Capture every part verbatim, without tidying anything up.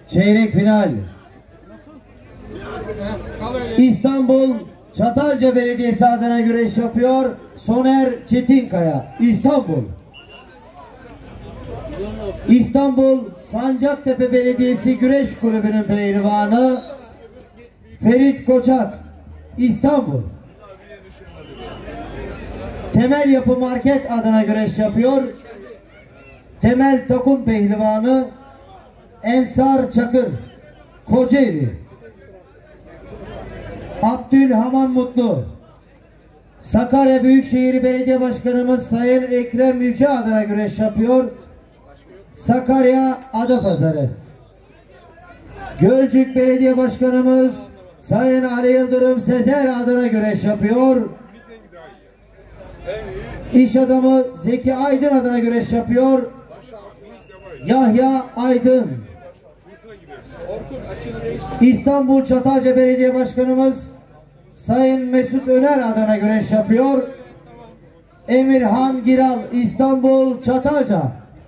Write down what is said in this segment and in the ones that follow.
çeyrek final. İstanbul Çatalca Belediyesi adına güreş yapıyor Soner Çetinkaya, İstanbul. İstanbul Sancaktepe Belediyesi Güreş Kulübü'nün pehlivanı Ferit Koçak, İstanbul. Temel Yapı Market adına güreş yapıyor Temel Takım pehlivanı Ensar Çakır, Kocaeli. Abdülhaman Mutlu, Sakarya Büyükşehir Belediye Başkanımız Sayın Ekrem Yüce adına güreş yapıyor Sakarya Adapazarı. Gölcük Belediye Başkanımız Sayın Ali Yıldırım Sezer adına güreş yapıyor. İş adamı Zeki Aydın adına güreş yapıyor Yahya Aydın. İstanbul Çatalca Belediye Başkanımız Sayın Mesut Öner adına güreş yapıyor Emirhan Giral, İstanbul Çatalca.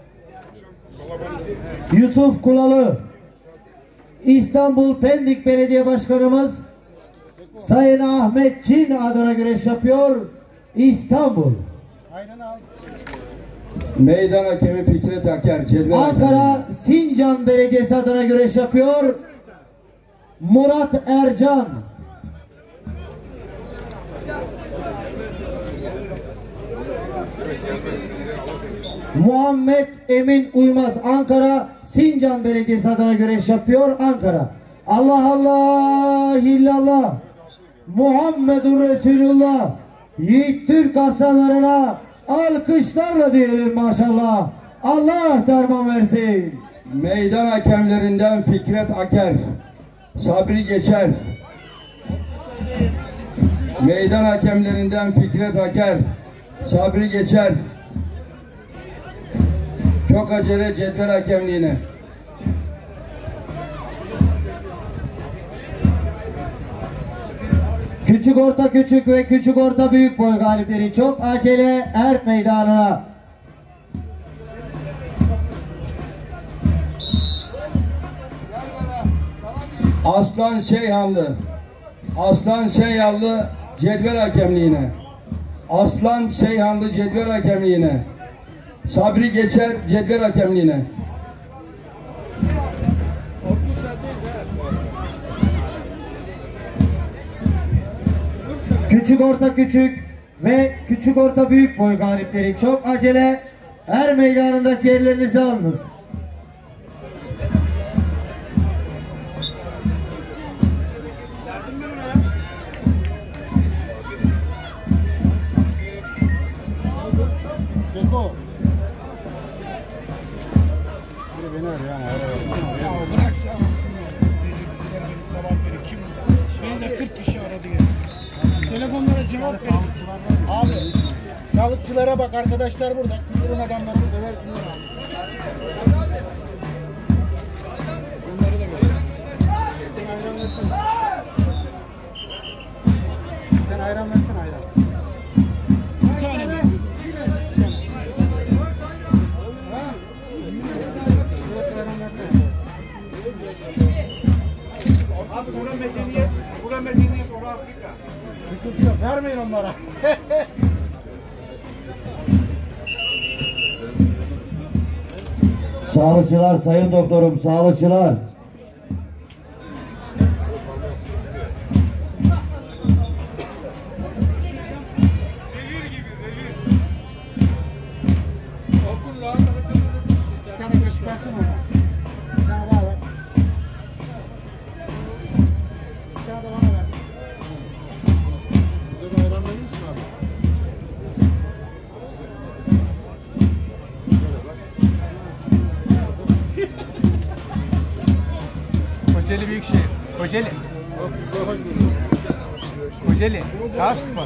Yusuf Kulalı, İstanbul Pendik Belediye Başkanımız Sayın Ahmet Çin adına güreş yapıyor İstanbul. Meydan hakemi Fikret Aker, Ankara hakemi. Sincan Belediyesi adına güreş yapıyor Murat Ercan. Muhammed Emin Uymaz, Ankara Sincan Belediyesi adına güreş yapıyor Ankara. Allah Allah illallah Muhammedur Resulullah. Yiğit Türk aslanlarına alkışlarla diyelim maşallah. Allah derman versin. Meydan hakemlerinden Fikret Aker, Sabri Geçer. Meydan hakemlerinden Fikret Aker, Sabri Geçer. Çok acele cetvel hakemliğine. Küçük orta küçük ve küçük orta büyük boy galipleri çok acele Erp meydanına. Aslan Şeyhanlı, Aslan Şeyhanlı cetvel hakemliğine. Aslan Şeyhanlı cetvel hakemliğine. Sabri Geçer cetvel hakemliğine. Küçük orta küçük ve küçük orta büyük boy galipleri çok acele her meydanındaki yerlerinizi alınız. Bırak sen sabah beri kim? Beni de kırk kişi aradı ya. Telefonlara cevap ver. Abi sağlıkçılara bak, arkadaşlar burada. Kurun adamları burada, ver şunları. Bunları da ver. Sen ayran versene. Sen ayran versene, ayran. Bir tane mi? Abi bura medeniyet, bura medeniyet, bura Afrika. Sıkıntı yok, vermeyin onlara. Sağlıkçılar, sayın doktorum, sağlıkçılar. Bir tane kaşık versene ona. Bir tane daha ver. Bir tane de bana ver. Bize de ayran verir misin abi? Kocaeli Büyükşehir. Kocaeli. Kocaeli. Kasma.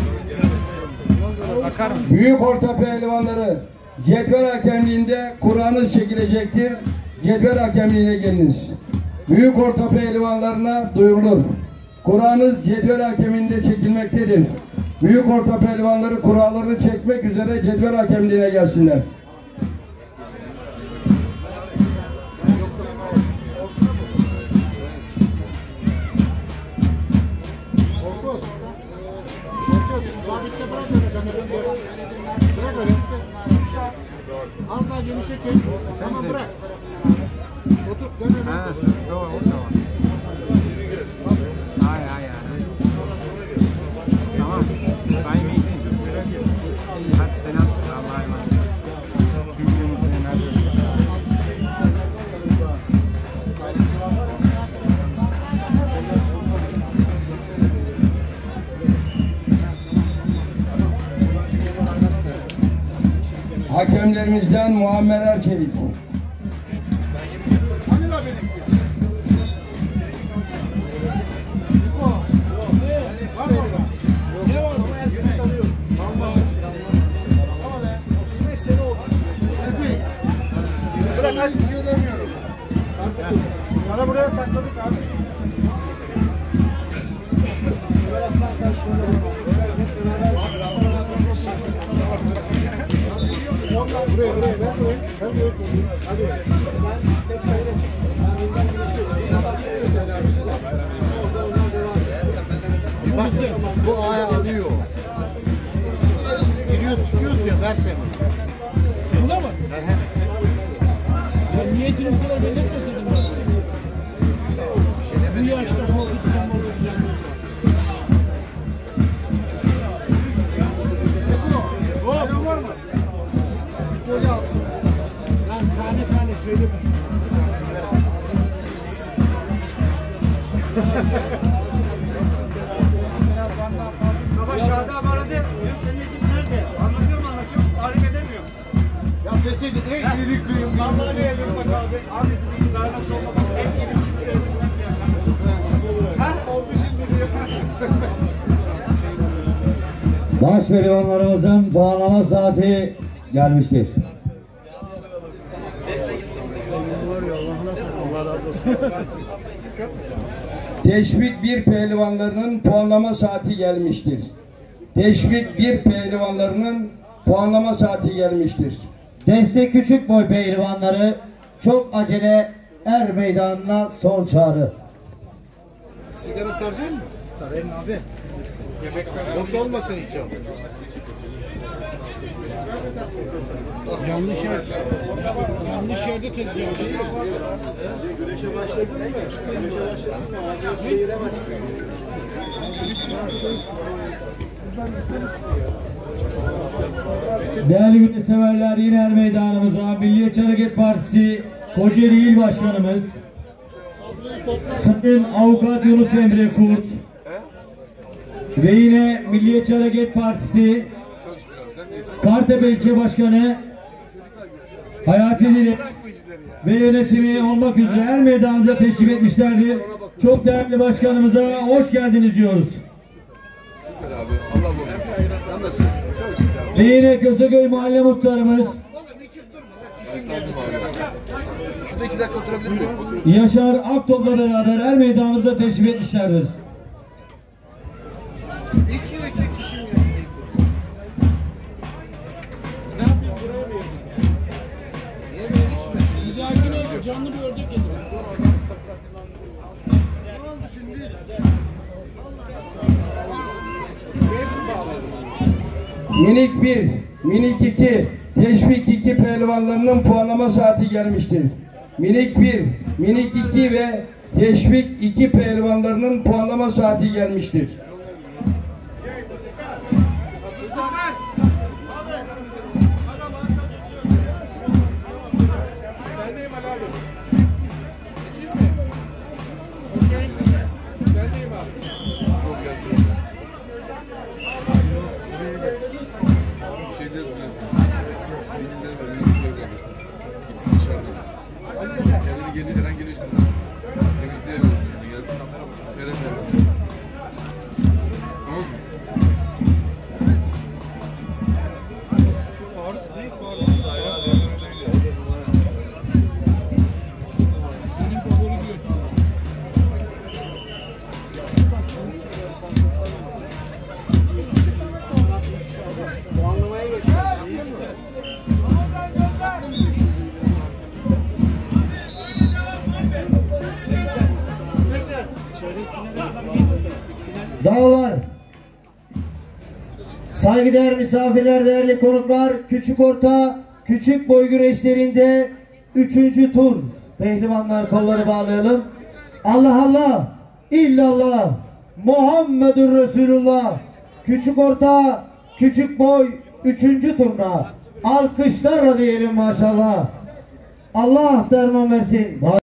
Bakar mısın? Büyük orta pehlivanları cetvel hakemliğinde Kur'an'ınız çekilecektir. Cetvel hakemliğine geliniz. Büyük orta pehlivanlarına duyurulur. Kur'an'ınız cetvel hakemliğinde çekilmektedir. Büyük orta pehlivanları kurallarını çekmek üzere cetvel hakemliğine gelsinler. köşe çek. Tamam bırak. Otur. Dön öyle. Ha, siz doğru, o zaman. Ay ay ay. Tamam. Ben iyiyim. Hadi selam. Allah'a emanet. Cümlemiz nerede? Hakemlerimizden Muammer Erçelik. Hani la benim? Var mı orada? Ne var orada? Herkes tanıyor. Ama be. otuz beş sene oldu. Bırak hiçbir şey demiyorum. Sana buraya sakladık abi. Buraya buraya ver buraya. Ver buraya. Hadi. Ben tek sayıda çık. Ben bundan geçiyorum. Bak bu aya alıyor. Giriyoruz çıkıyoruz ya ver seni. Buna mı? He he. Ya niyetini bu kadar belli etmeseydin bana. Bu yaşta korkutacağım korkutacağım. Hop. Var mı? Böyle al. Lan tane tane söyle bu. Sabah Şahda aradı. Diyor senin ekip nerede? Anlatıyor mu anlatıyor mu? Tarif edemiyor. Ya deseydin ey iyilik duyum. Vallahi ne yedim bak abi. Abi dedik sağına soluna bak. En iyi kimse yedim ya. Ha oldu şimdi diyor. Baş pehlivanlarımızın puanlama saati gelmiştir. Teşvik bir pehlivanlarının puanlama saati gelmiştir. Teşvik bir pehlivanlarının puanlama saati gelmiştir. Destek küçük boy pehlivanları çok acele er meydanına son çağrı. Sigara saracak mı? Sarayım abi. Boş olmasın hiç o. Yanlış yer. Yanlış yerde tezgah. Güneşe başladın mı? Güneşe başladın mı? Ağzını seyiremezsin. Değerli güneş severler, yine er meydanımıza Milliyetçi Hareket Partisi Kocaeli İl Başkanımız Sayın Avukat Yunus Emre Kurt ve yine Milliyetçi Hareket Partisi Kartepe İlçe Başkanı Hayati Dilek ve yönetimi olmak üzere er meydanımıza teşrif etmişlerdir. Çok değerli başkanımıza hoş geldiniz diyoruz. Ve yine Köseköy Mahalle Muhtarımız Şurada iki dakika oturabilir miyim? Yaşar Aktop'la beraber er meydanımıza teşrif etmişlerdir. İçiyor içiyor kişinin yanında. Ne yapayım buraya mı yedin? Yemeği içme. Bir dahakine canlı bir ördek yedim. Ne oldu şimdi? Minik bir, minik iki, teşvik iki pehlivanlarının puanlama saati gelmiştir. Minik bir, minik iki ve teşvik iki pehlivanlarının puanlama saati gelmiştir. Dağlar, saygıdeğer misafirler, değerli konuklar, küçük orta küçük boy güreşlerinde üçüncü tur. Pehlivanlar kolları bağlayalım. Allah Allah, illallah, Muhammedur Resulullah. Küçük orta, küçük boy üçüncü turna. Alkışlarla diyelim maşallah. Allah derman versin.